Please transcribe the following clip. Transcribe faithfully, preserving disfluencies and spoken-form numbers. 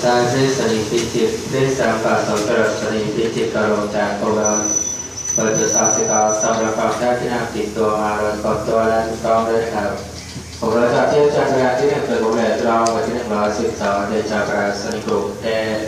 ตาเรสนิพิจิตเรสามปาสองกระสนิพิจิตกระโลจากโคลอนเปิดจุดสามสิบเก้าสำหรับความได้ที่น่าติดตัวมาโดยกดตัวและถูกต้องด้วยครับผมเราจะเที่ยวจากการที่หนึ่งเป็นผมแหล่ตรองวันที่หนึ่งร้อยสิบสองเดชากราสนิกุเอ